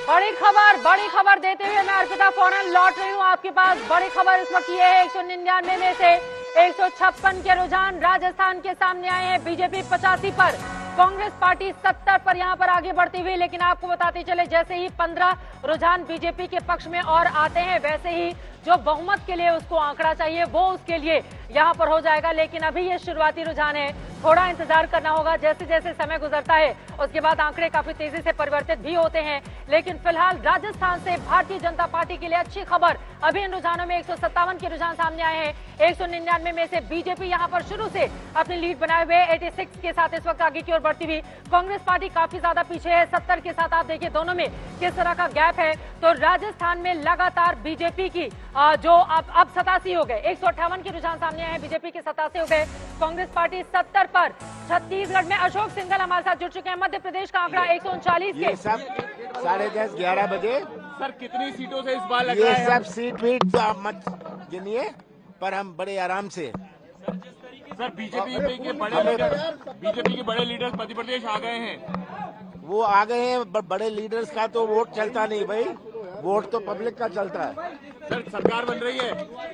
बड़ी खबर देते हुए मैं अर्पिता फौरन लौट रही हूँ आपके पास। बड़ी खबर इस वक्त ये है 199 में से 156 के रुझान राजस्थान के सामने आए हैं। बीजेपी 85 पर, कांग्रेस पार्टी 70 पर यहाँ पर आगे बढ़ती हुई। लेकिन आपको बताते चले जैसे ही 15 रुझान बीजेपी के पक्ष में और आते हैं वैसे ही जो बहुमत के लिए उसको आंकड़ा चाहिए वो उसके लिए यहाँ पर हो जाएगा। लेकिन अभी ये शुरुआती रुझान है, थोड़ा इंतजार करना होगा। जैसे जैसे समय गुजरता है उसके बाद आंकड़े काफी तेजी से परिवर्तित भी होते हैं। लेकिन फिलहाल राजस्थान से भारतीय जनता पार्टी के लिए अच्छी खबर, अभी इन रुझानों में 157 के रुझान सामने आए हैं। 199 में से बीजेपी यहाँ पर शुरू से अपनी लीड बनाए हुए 86 के साथ इस वक्त आगे की ओर बढ़ती हुई। कांग्रेस पार्टी काफी ज्यादा पीछे है 70 के साथ। आप देखिए दोनों में किस तरह का गैप है। तो राजस्थान में लगातार बीजेपी की जो अब 87 हो गए, 158 के रुझान सामने आए हैं, बीजेपी के 87 हो गए, कांग्रेस पार्टी 70 पर। छत्तीसगढ़ में अशोक सिंघल हमारे साथ जुड़ चुके हैं। मध्य प्रदेश का आंकड़ा 139 के। ये सब 10:30 11 बजे सर कितनी सीटों से इस बार लग रहा है? ये सब सीट वीट तो आप मत गिनिए, पर हम बड़े आराम से। सर बीजेपी के बड़े लीडर्स मध्य प्रदेश आ गए हैं। वो आ गए हैं, बड़े लीडर्स का तो वोट चलता नहीं भाई, वोट तो पब्लिक का चलता है। सर सरकार बन रही है,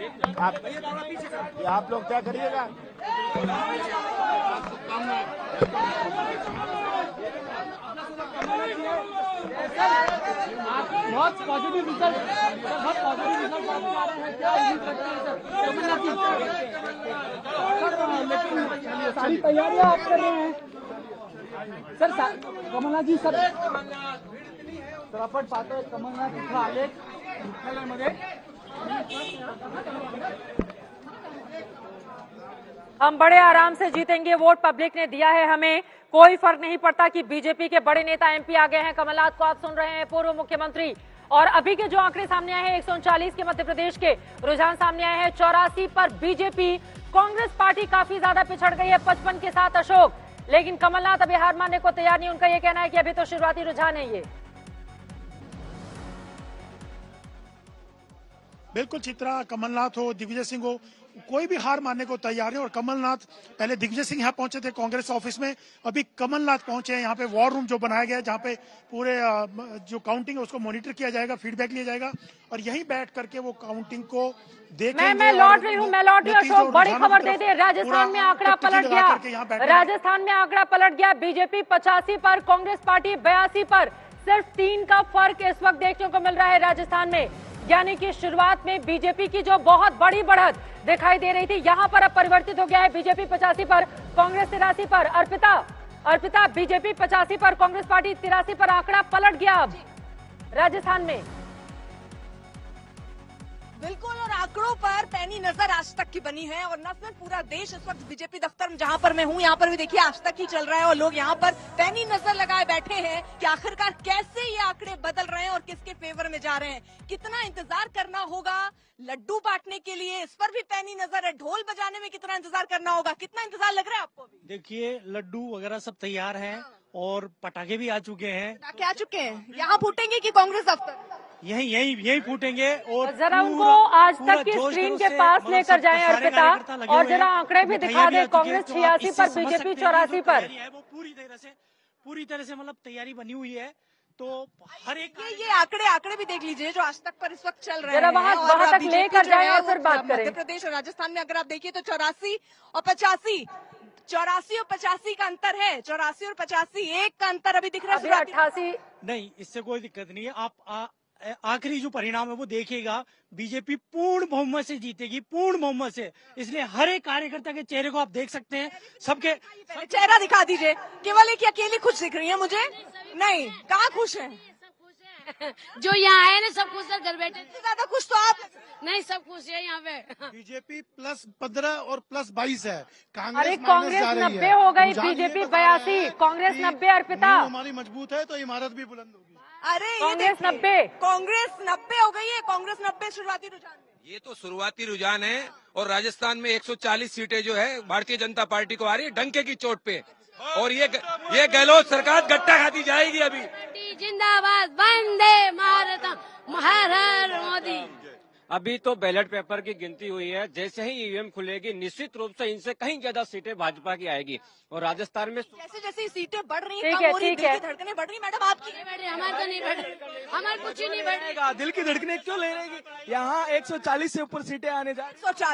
आप लोग क्या करिएगा? बहुत पॉजिटिव रिजल्ट, बहुत पॉजिटिव रिजल्ट आ रहे हैं। क्या उम्मीद करते हैं सर? सारी तैयारियां आप कर रहे हैं सर? कमलनाथ जी सर आपण पाहतोय कमलनाथ इथं आले मुख्यालयामध्ये। हम बड़े आराम से जीतेंगे, वोट पब्लिक ने दिया है हमें, कोई फर्क नहीं पड़ता कि बीजेपी के बड़े नेता एमपी आ गए हैं। कमलनाथ को आप सुन रहे हैं, पूर्व मुख्यमंत्री। और अभी के जो आंकड़े सामने आए हैं 139 के मध्य प्रदेश के रुझान सामने आए हैं। 84 पर बीजेपी, कांग्रेस पार्टी काफी ज्यादा पिछड़ गई है 55 के साथ अशोक। लेकिन कमलनाथ अभी हार मानने को तैयार नहीं। उनका यह कहना है कि अभी तो शुरुआती रुझान है ये। बिल्कुल चित्रा, कमलनाथ हो, दिग्विजय सिंह हो, कोई भी हार मानने को तैयार है। और कमलनाथ, पहले दिग्विजय सिंह यहाँ पहुंचे थे कांग्रेस ऑफिस में, अभी कमलनाथ पहुंचे हैं यहाँ पे वॉर रूम जो बनाया गया है, जहाँ पे पूरे जो काउंटिंग है उसको मॉनिटर किया जाएगा, फीडबैक लिया जाएगा और यहीं बैठ करके वो काउंटिंग को देखेंगे। मैं लौट रही हूँ अशोक, बड़ी खबर दे दे। राजस्थान में आंकड़ा पलट गया, राजस्थान में आंकड़ा पलट गया। बीजेपी 85 पर, कांग्रेस पार्टी 82 पर। सिर्फ 3 का फर्क इस वक्त देखने को मिल रहा है राजस्थान में। यानी कि शुरुआत में बीजेपी की जो बहुत बड़ी बढ़त दिखाई दे रही थी, यहां पर अब परिवर्तित हो गया है। बीजेपी 85 पर, कांग्रेस 83 पर। अर्पिता बीजेपी 85 पर, कांग्रेस पार्टी 83 पर। आंकड़ा पलट गया अब राजस्थान में। बिल्कुल, और आंकड़ों पर पैनी नजर आज तक की बनी है। और न सिर्फ पूरा देश इस वक्त बीजेपी दफ्तर में जहां पर मैं हूं, यहाँ पर भी देखिए आज तक ही चल रहा है और लोग यहाँ पर पैनी नजर लगाए बैठे हैं कि आखिरकार कैसे ये आंकड़े बदल रहे हैं और किसके फेवर में जा रहे हैं। कितना इंतजार करना होगा लड्डू बांटने के लिए, इस पर भी पैनी नजर है। ढोल बजाने में कितना इंतजार करना होगा, कितना इंतजार लग रहा है आपको? देखिए लड्डू वगैरह सब तैयार हैं और पटाखे भी आ चुके हैं। पटाखे आ चुके हैं, यहाँ फूटेंगे कि कांग्रेस दफ्तर? यही फूटेंगे। और जरा उनको आज तक की स्क्रीन के पास लेकर जाएं अर्पिता, और जरा आंकड़े भी दिखा दे। कांग्रेस 86 पर, बीजेपी 84 पर। वो पूरी तरह से मतलब तैयारी बनी हुई है। तो हर एक ये आंकड़े भी देख लीजिए जो आज तक पर इस वक्त चल रहे हैं। जरा वहां तक लेकर जाए और फिर बात करें। मध्य प्रदेश और राजस्थान में अगर आप देखिए तो 84 और 85, 84 और 85 का अंतर है। 84 और 85 एक का अंतर अभी दिख रहा है। 88 नहीं, इससे कोई दिक्कत नहीं है। आप आखिरी जो परिणाम है वो देखिएगा, बीजेपी पूर्ण बहुमत से जीतेगी, पूर्ण बहुमत से। इसलिए हर एक कार्यकर्ता के चेहरे को आप देख सकते हैं। सबके चेहरा दिखा दीजिए। केवल एक अकेली खुश दिख रही है मुझे। नहीं, कहाँ खुश है? जो यहाँ आए ना सब खुश है, घर बैठे। ज्यादा खुश तो आप नहीं, सब खुश है यहाँ पे। बीजेपी +15 और +22 है। अरे कांग्रेस 90 हो गई, बीजेपी 82, कांग्रेस 90। अर्पिता हमारी मजबूत है तो इमारत भी बुलंद होगी। अरे कांग्रेस 90 हो गई है। कांग्रेस 90 शुरुआती रुझान। ये तो शुरुआती रुझान है। और राजस्थान में 140 सीटें जो है भारतीय जनता पार्टी को आ रही है डंके की चोट पे। और ये गहलोत सरकार गट्टा खाती जाएगी अभी। जिंदाबाद, वंदे मातरम, हर हर मोदी। अभी तो बैलेट पेपर की गिनती हुई है। जैसे ही ईवीएम खुलेगी निश्चित रूप से इनसे कहीं ज्यादा सीटें भाजपा की आएगी। और राजस्थान में जैसे जैसे सीटें बढ़ रही हैं, धड़कनें बढ़ रही। मैडम आपकी हमारे तो नहीं बढ़ रही। हमारे कुछ ही नहीं बढ़ेगा। रहेगा। दिल की धड़कने क्यों ले रहेगी? यहाँ 140 से ऊपर सीटें आने जा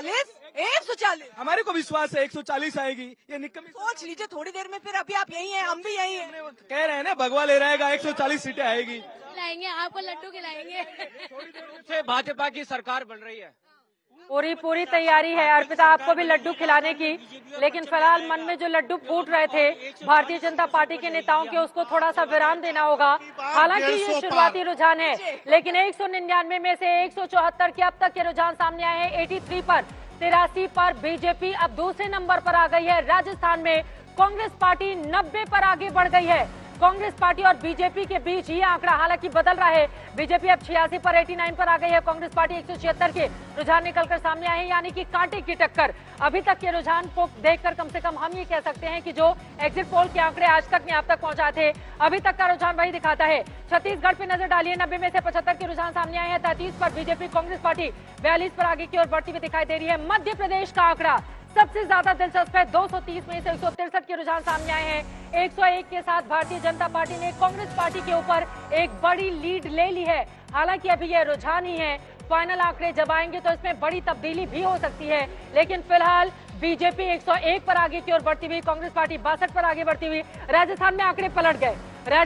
140 हमारे को विश्वास है 140 आएगी। ये निकम्मी सोच लीजिए थोड़ी देर में, फिर अभी आप यही हैं, हम भी यही हैं। कह रहे हैं ना, भगवा ले रहेगा 140 सीटें आएगी। खिलाएंगे आपको, लड्डू खिलाएंगे। से भाजपा की सरकार बन रही है। पूरी तैयारी है अर्पिता आपको भी लड्डू खिलाने की, लेकिन फिलहाल मन में जो लड्डू फूट रहे थे भारतीय जनता पार्टी के नेताओं के, उसको थोड़ा सा विराम देना होगा। हालांकि ये शुरुआती रुझान है, लेकिन 199 में से 174 के अब तक के रुझान सामने आए हैं। 83 पर 83 पर बीजेपी अब दूसरे नंबर पर आ गई है। राजस्थान में कांग्रेस पार्टी 90 पर आगे बढ़ गई है। कांग्रेस पार्टी और बीजेपी के बीच ये आंकड़ा हालांकि बदल रहा है। बीजेपी अब 86 पर 89 पर आ गई है। कांग्रेस पार्टी 176 के रुझान निकलकर सामने आए हैं, यानी कि कांटे की टक्कर। अभी तक के रुझान को देखकर कम से कम हम ये कह सकते हैं कि जो एग्जिट पोल के आंकड़े आज तक ने आप तक पहुंचाए थे, अभी तक का रुझान वही दिखाता है। छत्तीसगढ़ पे नजर डालिए, 90 में से 75 के रुझान सामने आए हैं। 33 पर बीजेपी, कांग्रेस पार्टी 42 पर आगे की ओर बढ़ती हुई दिखाई दे रही है। मध्य प्रदेश का आंकड़ा सबसे ज्यादा दिलचस्प है। 230 में से 163 के रुझान सामने आए हैं। 101 के साथ भारतीय जनता पार्टी ने कांग्रेस पार्टी के ऊपर एक बड़ी लीड ले ली है। हालांकि अभी यह रुझान ही है, फाइनल आंकड़े जब आएंगे तो इसमें बड़ी तब्दीली भी हो सकती है। लेकिन फिलहाल बीजेपी 101 पर आगे की ओर बढ़ती हुई, कांग्रेस पार्टी 62 पर आगे बढ़ती हुई। राजस्थान में आंकड़े पलट गए।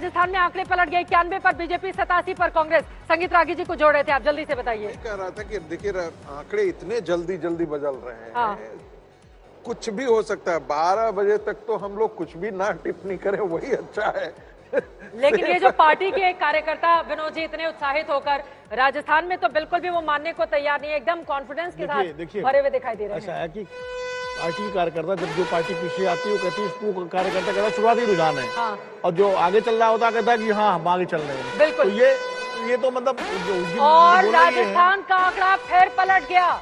91 पर बीजेपी, 87 पर कांग्रेस। संगीत रागी जी को जोड़ रहे थे, आप जल्दी से बताइए। कह रहा था कि देखिए आंकड़े इतने जल्दी बदल रहे हैं। हाँ। कुछ भी हो सकता है। 12 बजे तक तो हम लोग कुछ भी ना टिप्पणी करें, वही अच्छा है। लेकिन ये जो पार्टी के कार्यकर्ता विनोद जी इतने उत्साहित होकर राजस्थान में तो बिल्कुल भी वो मानने को तैयार नहीं है, एकदम कॉन्फिडेंस के साथ भरे हुए दिखाई दे रहे हैं। ऐसा है कि पार्टी की कार्यकर्ता जब जो पार्टी पीछे आती है वो कहती है इसको कार्यकर्ता कहता शुरुआती रुझान है। हाँ। और जो आगे चल रहा होता कहता है कि हाँ हम आगे चल रहे हैं। बिल्कुल। तो ये तो मतलब और राजस्थान का आंकड़ा फिर पलट गया।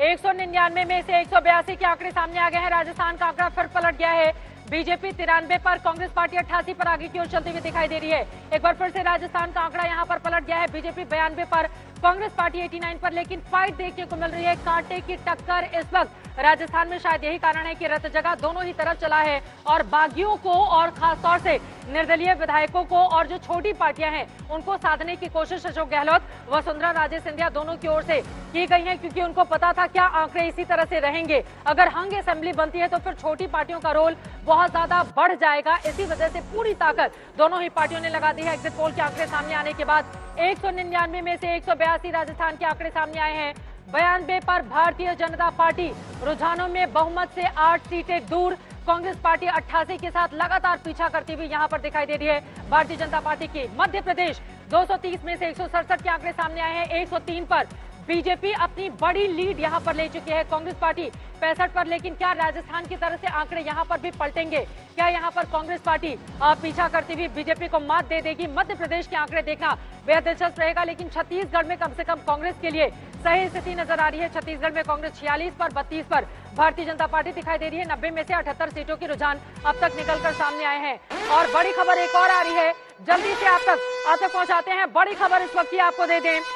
199 में से 182 के आंकड़े सामने आ गए हैं। राजस्थान का आंकड़ा फिर पलट गया है। बीजेपी 93 पर, कांग्रेस पार्टी 88 पर आगे की ओर चलती हुई दिखाई दे रही है। एक बार फिर से राजस्थान का आंकड़ा यहां पर पलट गया है। बीजेपी 92 पर, कांग्रेस पार्टी 89 पर। लेकिन फाइट देखने को मिल रही है, कांटे की टक्कर इस वक्त राजस्थान में। शायद यही कारण है कि रत जगह दोनों ही तरफ चला है और बागियों को और खासतौर से निर्दलीय विधायकों को और जो छोटी पार्टियां हैं उनको साधने की कोशिश अशोक गहलोत, वसुंधरा राजे सिंधिया दोनों की ओर से की गई है, क्योंकि उनको पता था क्या आंकड़े इसी तरह से रहेंगे। अगर हंग असेंबली बनती है तो फिर छोटी पार्टियों का रोल बहुत ज्यादा बढ़ जाएगा। इसी वजह से पूरी ताकत दोनों ही पार्टियों ने लगा दी है। एग्जिट पोल के आंकड़े सामने आने के बाद 199 में से 182 राजस्थान के आंकड़े सामने आए हैं। 92 पर भारतीय जनता पार्टी रुझानों में बहुमत से 8 सीटें दूर। कांग्रेस पार्टी 88 के साथ लगातार पीछा करती हुई यहां पर दिखाई दे रही है भारतीय जनता पार्टी की। मध्य प्रदेश 230 में से 167 के आंकड़े सामने आए हैं। 103 पर बीजेपी अपनी बड़ी लीड यहां पर ले चुकी है। कांग्रेस पार्टी 65 पर। लेकिन क्या राजस्थान की तरफ से आंकड़े यहां पर भी पलटेंगे? क्या यहां पर कांग्रेस पार्टी पीछा करती हुई बीजेपी को मात दे देगी? मध्य प्रदेश के आंकड़े देखना बेहद दिलचस्प रहेगा। लेकिन छत्तीसगढ़ में कम से कम कांग्रेस के लिए सही स्थिति नजर आ रही है। छत्तीसगढ़ में कांग्रेस 46 पर, 32 पर भारतीय जनता पार्टी दिखाई दे रही है। 90 में से 78 सीटों की रुझान अब तक निकलकर सामने आए हैं। और बड़ी खबर एक और आ रही है, जल्दी से आप तक पहुंचाते हैं। बड़ी खबर इस वक्त की आपको दे दें,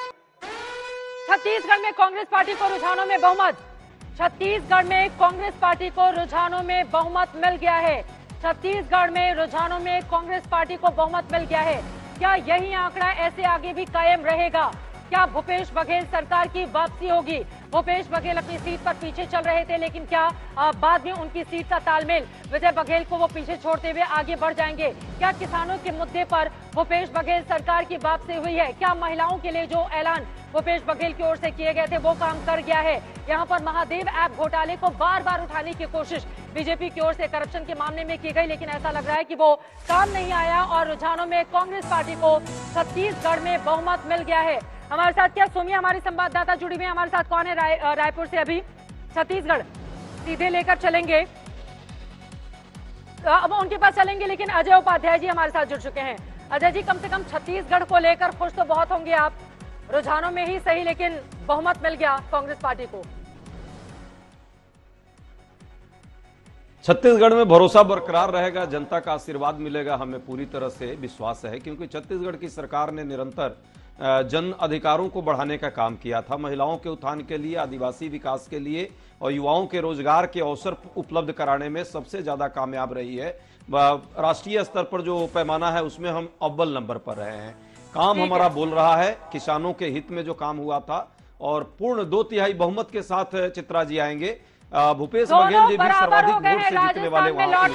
छत्तीसगढ़ में कांग्रेस पार्टी को रुझानों में बहुमत। छत्तीसगढ़ में कांग्रेस पार्टी को रुझानों में बहुमत मिल गया है। छत्तीसगढ़ में रुझानों में कांग्रेस पार्टी को बहुमत मिल गया है। क्या यही आंकड़ा ऐसे आगे भी कायम रहेगा? क्या भूपेश बघेल सरकार की वापसी होगी? भूपेश बघेल अपनी सीट पर पीछे चल रहे थे, लेकिन क्या बाद में उनकी सीट का तालमेल विजय बघेल को वो पीछे छोड़ते हुए आगे बढ़ जाएंगे? क्या किसानों के मुद्दे पर भूपेश बघेल सरकार की वापसी हुई है? क्या महिलाओं के लिए जो ऐलान भूपेश बघेल की ओर से किए गए थे वो काम कर गया है? यहाँ पर महादेव ऐप घोटाले को बार बार उठाने की कोशिश बीजेपी की ओर से करप्शन के मामले में की गई, लेकिन ऐसा लग रहा है कि वो काम नहीं आया और रुझानों में कांग्रेस पार्टी को छत्तीसगढ़ में बहुमत मिल गया है। हमारे साथ क्या सुमी हमारी संवाददाता जुड़ी हुई है? हमारे साथ कौन है रायपुर से? अभी छत्तीसगढ़ सीधे लेकर चलेंगे, अब उनके पास चलेंगे, लेकिन अजय उपाध्याय जी हमारे साथ जुड़ चुके हैं। अजय जी, कम से कम छत्तीसगढ़ को लेकर खुश तो बहुत होंगे आप, रुझानों में ही सही लेकिन बहुमत मिल गया कांग्रेस पार्टी को। छत्तीसगढ़ में भरोसा बरकरार रहेगा, जनता का आशीर्वाद मिलेगा, हमें पूरी तरह से विश्वास है, क्योंकि छत्तीसगढ़ की सरकार ने निरंतर जन अधिकारों को बढ़ाने का काम किया था। महिलाओं के उत्थान के लिए, आदिवासी विकास के लिए और युवाओं के रोजगार के अवसर उपलब्ध कराने में सबसे ज्यादा कामयाब रही है। राष्ट्रीय स्तर पर जो पैमाना है उसमें हम अव्वल नंबर पर रहे हैं। काम हमारा बोल रहा है, किसानों के हित में जो काम हुआ था और पूर्ण 2/3 बहुमत के साथ चित्रा जी आएंगे। भूपेश बघेल जी भी सर्वाधिक वोट से जीतने वाले वहां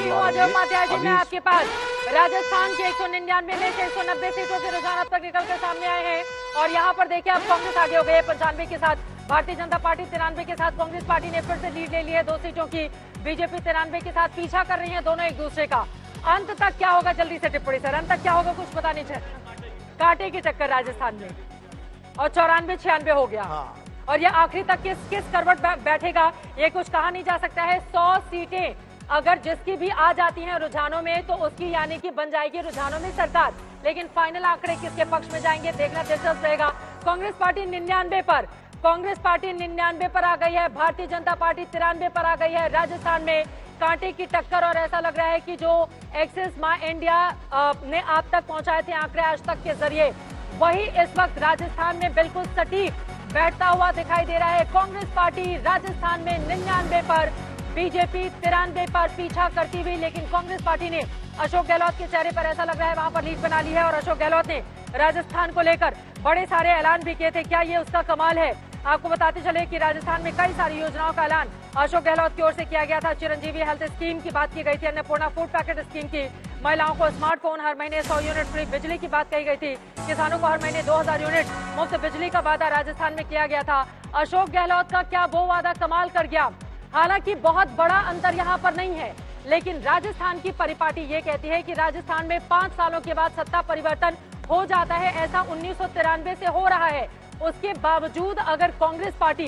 में आपके पास राजस्थान के 199 में से 190 सीटों के रुझान अब तक निकल कर सामने आए हैं और यहाँ पर देखिए अब कांग्रेस आगे हो गई है 95 के साथ, भारतीय जनता पार्टी 93 के साथ, कांग्रेस पार्टी ने फिर से लीड ले ली है 2 सीटों की, बीजेपी 93 के साथ पीछा कर रही है दोनों एक दूसरे का। अंत तक क्या होगा, जल्दी से टिप्पणी सर, अंत तक क्या होगा कुछ पता नहीं चल, कांटे की टक्कर राजस्थान में और 94-96 हो गया और ये आखिरी तक किस करवट बैठेगा ये कुछ कहा नहीं जा सकता है। 100 सीटें अगर जिसकी भी आ जाती हैं रुझानों में तो उसकी यानी कि बन जाएगी रुझानों में सरकार, लेकिन फाइनल आंकड़े किसके पक्ष में जाएंगे देखना दिलचस्प रहेगा। कांग्रेस पार्टी 99 पर, कांग्रेस पार्टी 99 पर आ गई है, भारतीय जनता पार्टी 93 पर आ गई है। राजस्थान में कांटे की टक्कर और ऐसा लग रहा है कि जो एक्सिस माई इंडिया ने आप तक पहुंचाए थे आंकड़े आज तक के जरिए, वही इस वक्त राजस्थान में बिल्कुल सटीक बैठता हुआ दिखाई दे रहा है। कांग्रेस पार्टी राजस्थान में 99 पर, बीजेपी 93 पर पीछा करती हुई, लेकिन कांग्रेस पार्टी ने अशोक गहलोत के चेहरे पर ऐसा लग रहा है वहां पर लीड बना ली है और अशोक गहलोत ने राजस्थान को लेकर बड़े सारे ऐलान भी किए थे। क्या ये उसका कमाल है? आपको बताते चले कि राजस्थान में कई सारी योजनाओं का ऐलान अशोक गहलोत की ओर से किया गया था। चिरंजीवी हेल्थ स्कीम की बात की गई थी, अन्नपूर्णा फूड पैकेट स्कीम की, महिलाओं को स्मार्टफोन हर महीने 100 यूनिट फ्री बिजली की बात कही गई थी, किसानों को हर महीने 2000 यूनिट मुफ्त बिजली का वादा राजस्थान में किया गया था। अशोक गहलोत का क्या वो वादा कमाल कर गया? हालांकि बहुत बड़ा अंतर यहाँ पर नहीं है, लेकिन राजस्थान की परिपाटी ये कहती है कि राजस्थान में 5 सालों के बाद सत्ता परिवर्तन हो जाता है, ऐसा 1993 से हो रहा है। उसके बावजूद अगर कांग्रेस पार्टी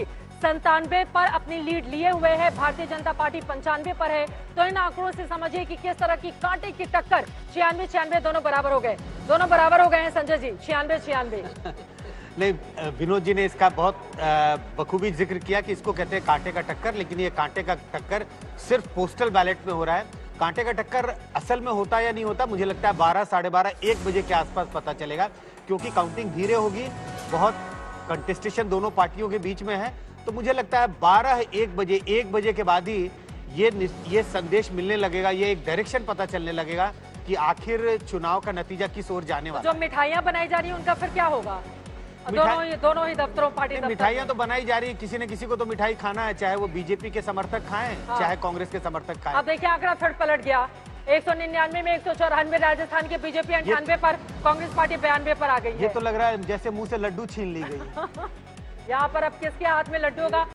97 पर अपनी लीड लिए हुए है, भारतीय जनता पार्टी 95 पर है, तो इन आंकड़ों से समझिए कि किस तरह की कांटे की टक्कर 96-96 दोनों बराबर हो गए, दोनों बराबर हो गए हैं संजय जी, 96-96। नहीं, विनोद जी ने इसका बहुत बखूबी जिक्र किया कि इसको कहते हैं कांटे का टक्कर, लेकिन ये कांटे का टक्कर सिर्फ पोस्टल बैलेट में हो रहा है। कांटे का टक्कर असल में होता या नहीं होता, मुझे लगता है 12, साढ़े 12, 1 बजे के आसपास पता चलेगा, क्योंकि काउंटिंग धीरे होगी, बहुत कंटेस्टेशन दोनों पार्टियों के बीच में है। तो मुझे लगता है 1 बजे के बाद ही ये संदेश मिलने लगेगा, ये एक डायरेक्शन पता चलने लगेगा कि आखिर चुनाव का नतीजा किस ओर जाने वाला। जो मिठाइयां बनाई जा रही है उनका फिर क्या होगा? दोनों ही दफ्तरों पार्टी मिठाइयां तो बनाई जा रही है, किसी न किसी को तो मिठाई खाना है, चाहे वो बीजेपी के समर्थक खाएं, चाहे कांग्रेस के समर्थक खाएं। अब देखिए आंकड़ा फिर पलट गया, 199 में 194 राजस्थान के, बीजेपी 98 पर, कांग्रेस पार्टी 92 पर आ गई है। ये तो लग रहा है जैसे मुंह से लड्डू छीन ली गई। यहाँ पर अब किसके हाथ में लड्डू होगा?